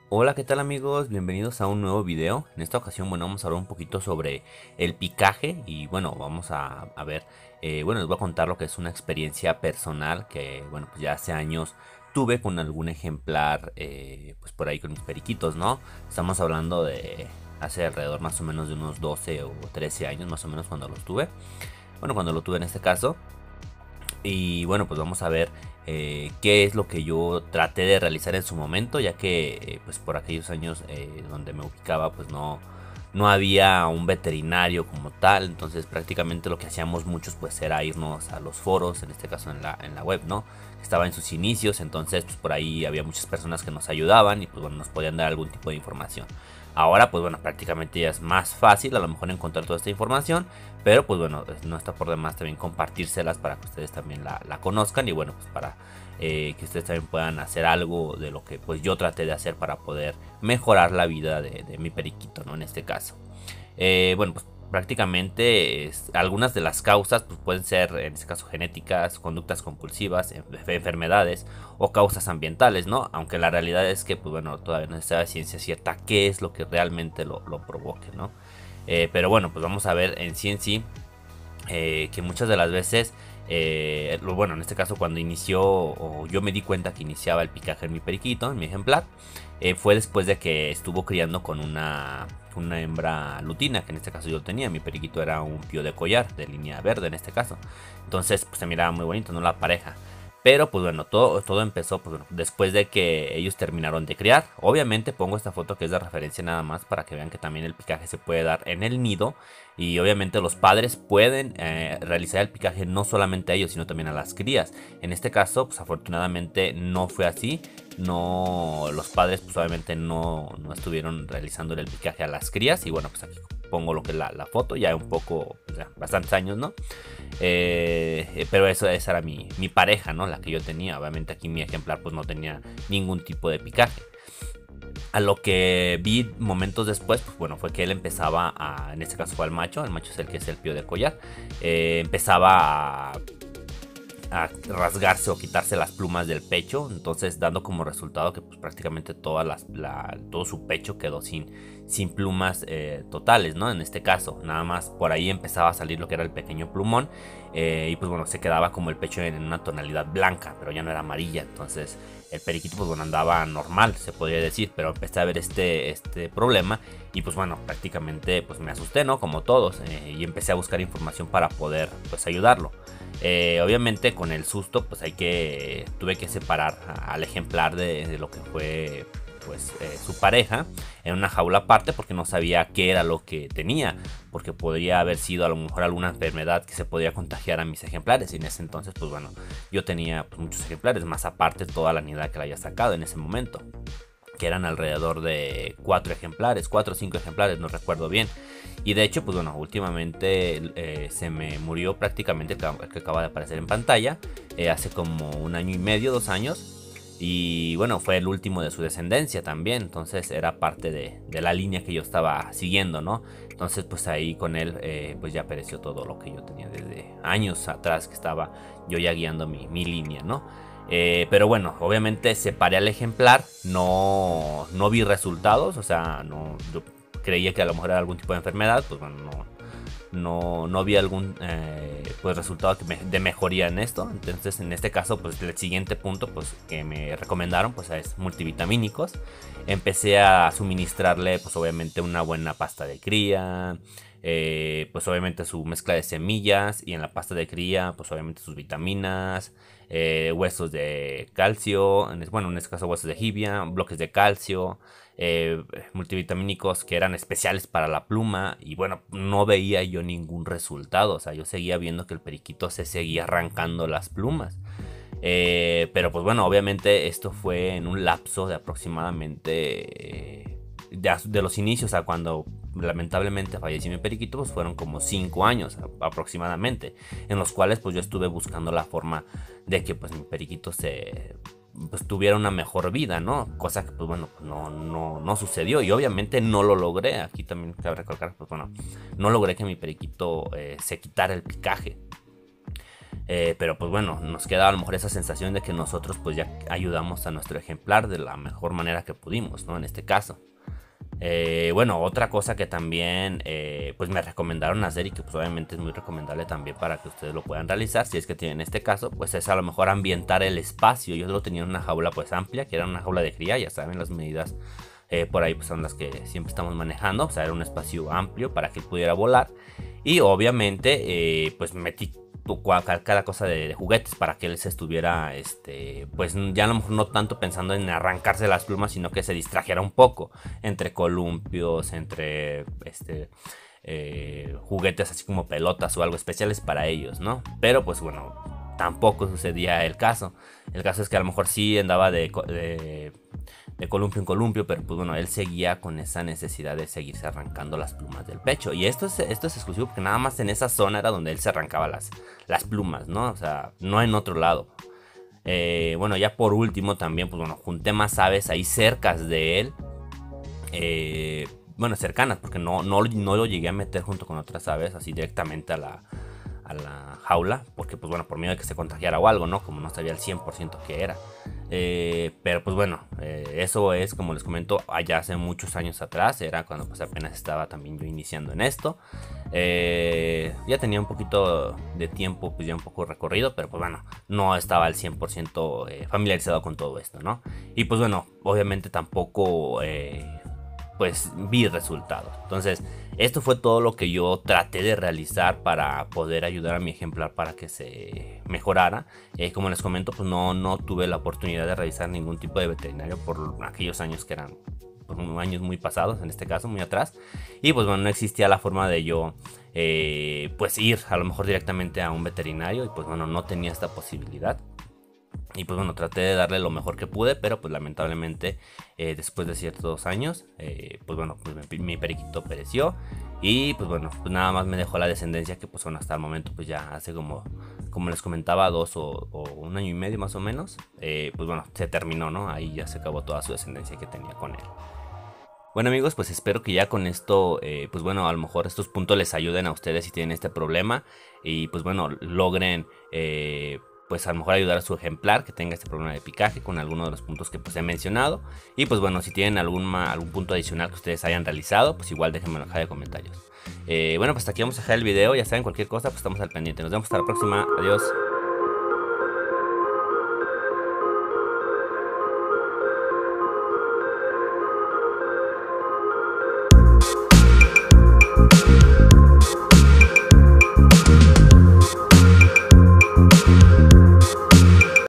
Hola, ¿qué tal amigos? Bienvenidos a un nuevo video. En esta ocasión, bueno, vamos a hablar un poquito sobre el picaje y bueno, vamos a ver, bueno, les voy a contar lo que es una experiencia personal que, bueno, pues ya hace años tuve con algún ejemplar, pues por ahí con mis periquitos, ¿no? Estamos hablando de hace alrededor más o menos de unos 12 o 13 años más o menos cuando los tuve. Bueno, cuando lo tuve en este caso. Y bueno, pues vamos a ver qué es lo que yo traté de realizar en su momento, ya que pues por aquellos años donde me ubicaba pues no había un veterinario como tal. Entonces prácticamente lo que hacíamos muchos pues era irnos a los foros, en este caso en la web, ¿no? Estaba en sus inicios, entonces pues por ahí había muchas personas que nos ayudaban y pues bueno, nos podían dar algún tipo de información. Ahora pues bueno, prácticamente ya es más fácil a lo mejor encontrar toda esta información, pero pues bueno, no está por demás también compartírselas para que ustedes también la conozcan y bueno, pues para que ustedes también puedan hacer algo de lo que pues yo traté de hacer para poder mejorar la vida de mi periquito, ¿no? En este caso. Bueno, pues prácticamente algunas de las causas pues, pueden ser en este caso genéticas, conductas compulsivas, enfermedades o causas ambientales, ¿no? Aunque la realidad es que pues bueno, todavía no se sabe ciencia cierta qué es lo que realmente lo provoque, ¿no? Pero bueno, pues vamos a ver en sí que muchas de las veces, bueno, en este caso cuando inició o yo me di cuenta que iniciaba el picaje en mi periquito, en mi ejemplar, fue después de que estuvo criando con una hembra lutina, que en este caso yo tenía. Mi periquito era un pío de collar, de línea verde en este caso. Entonces, pues se miraba muy bonito, ¿no? La pareja. Pero pues bueno, todo empezó pues, bueno, después de que ellos terminaron de criar. Obviamente pongo esta foto que es de referencia nada más para que vean que también el picaje se puede dar en el nido. Y obviamente los padres pueden realizar el picaje no solamente a ellos, sino también a las crías. En este caso, pues afortunadamente no fue así. No, los padres pues obviamente no estuvieron realizando el picaje a las crías. Y bueno, pues aquí pongo lo que es la foto, ya un poco, pues, ya bastantes años, ¿no? Pero esa era mi pareja, ¿no? La que yo tenía. Obviamente aquí mi ejemplar pues no tenía ningún tipo de picaje. A lo que vi momentos después, pues bueno, fue que él empezaba en este caso fue el macho es el que es el pío de collar, empezaba a rasgarse o quitarse las plumas del pecho, entonces dando como resultado que pues prácticamente todo su pecho quedó sin plumas totales, ¿no? En este caso, nada más por ahí empezaba a salir lo que era el pequeño plumón, y pues bueno, se quedaba como el pecho en una tonalidad blanca, pero ya no era amarilla. Entonces el periquito pues bueno andaba normal, se podría decir, pero empecé a ver este problema y pues bueno, prácticamente pues me asusté, ¿no? Como todos, y empecé a buscar información para poder pues ayudarlo. Obviamente con el susto pues tuve que separar al ejemplar de lo que fue pues su pareja en una jaula aparte, porque no sabía qué era lo que tenía, porque podría haber sido a lo mejor alguna enfermedad que se podía contagiar a mis ejemplares. Y en ese entonces pues bueno, yo tenía pues, muchos ejemplares, más aparte toda la nidada que le había sacado en ese momento, que eran alrededor de 4 ejemplares, 4 o 5 ejemplares, no recuerdo bien. Y de hecho, pues bueno, últimamente se me murió prácticamente el que acaba de aparecer en pantalla, hace como un año y medio, 2 años. Y bueno, fue el último de su descendencia también, entonces era parte de la línea que yo estaba siguiendo, ¿no? Entonces pues ahí con él pues ya pereció todo lo que yo tenía desde años atrás, que estaba yo ya guiando mi línea, ¿no? Pero bueno, obviamente separé al ejemplar, no vi resultados, o sea, yo creía que a lo mejor era algún tipo de enfermedad, pues bueno, no vi algún pues resultado de mejoría en esto. Entonces en este caso pues el siguiente punto pues que me recomendaron pues es multivitamínicos. Empecé a suministrarle pues obviamente una buena pasta de cría, pues obviamente su mezcla de semillas, y en la pasta de cría pues obviamente sus vitaminas, huesos de calcio, bueno, en este caso huesos de jibia, bloques de calcio, multivitamínicos que eran especiales para la pluma. Y bueno, no veía yo ningún resultado, o sea, yo seguía viendo que el periquito se seguía arrancando las plumas. Pero pues bueno, obviamente esto fue en un lapso de aproximadamente de los inicios a cuando lamentablemente falleció mi periquito, pues fueron como 5 años aproximadamente, en los cuales pues yo estuve buscando la forma de que pues mi periquito pues tuviera una mejor vida, ¿no? Cosa que pues bueno, no sucedió, y obviamente no lo logré. Aquí también cabe recalcar, pues bueno, no logré que mi periquito se quitara el picaje. Pero pues bueno, nos queda a lo mejor esa sensación de que nosotros pues ya ayudamos a nuestro ejemplar de la mejor manera que pudimos, ¿no? En este caso. Bueno, otra cosa que también pues me recomendaron hacer y que pues obviamente es muy recomendable también para que ustedes lo puedan realizar, si es que tienen este caso, pues es a lo mejor ambientar el espacio. Yo lo tenía en una jaula pues amplia, que era una jaula de cría, ya saben las medidas por ahí pues son las que siempre estamos manejando. O sea, era un espacio amplio para que pudiera volar. Y obviamente pues metí cada cosa de juguetes para que él se estuviera, pues ya a lo mejor no tanto pensando en arrancarse las plumas, sino que se distrajera un poco entre columpios, entre juguetes así como pelotas o algo especiales para ellos, ¿no? Pero pues bueno, tampoco sucedía el caso. El caso es que a lo mejor sí andaba de columpio en columpio, pero pues bueno, él seguía con esa necesidad de seguirse arrancando las plumas del pecho. Y esto es exclusivo porque nada más en esa zona era donde él se arrancaba las plumas, ¿no? O sea, no en otro lado. Bueno, ya por último también, pues bueno, junté más aves ahí cercas de él. Bueno, cercanas, porque no lo llegué a meter junto con otras aves así directamente a la jaula, porque pues bueno, por miedo de que se contagiara o algo, ¿no? Como no sabía al 100% qué era. Pero pues bueno, eso es, como les comento, allá hace muchos años atrás, era cuando pues apenas estaba también yo iniciando en esto. Ya tenía un poquito de tiempo, pues ya un poco recorrido, pero pues bueno, no estaba al 100% familiarizado con todo esto, ¿no? Y pues bueno, obviamente tampoco pues vi resultados. Entonces, esto fue todo lo que yo traté de realizar para poder ayudar a mi ejemplar para que se mejorara. Como les comento, pues no tuve la oportunidad de realizar ningún tipo de veterinario por aquellos años que eran pues, años muy pasados, en este caso, muy atrás. Y pues bueno, no existía la forma de yo pues ir a lo mejor directamente a un veterinario. Y pues bueno, no tenía esta posibilidad. Y pues bueno, traté de darle lo mejor que pude, pero pues lamentablemente después de ciertos años, pues bueno, pues mi periquito pereció. Y pues bueno, pues nada más me dejó la descendencia que pues bueno, hasta el momento pues ya hace como les comentaba, 2 o 1 año y medio más o menos. Pues bueno, se terminó, ¿no? Ahí ya se acabó toda su descendencia que tenía con él. Bueno amigos, pues espero que ya con esto, pues bueno, a lo mejor estos puntos les ayuden a ustedes si tienen este problema. Y pues bueno, logren pues a lo mejor ayudar a su ejemplar que tenga este problema de picaje con alguno de los puntos que pues he mencionado. Y pues bueno, si tienen algún punto adicional que ustedes hayan realizado, pues igual déjenmelo en la caja de comentarios. Bueno, pues hasta aquí vamos a dejar el video. Ya saben, cualquier cosa, pues estamos al pendiente. Nos vemos hasta la próxima. Adiós.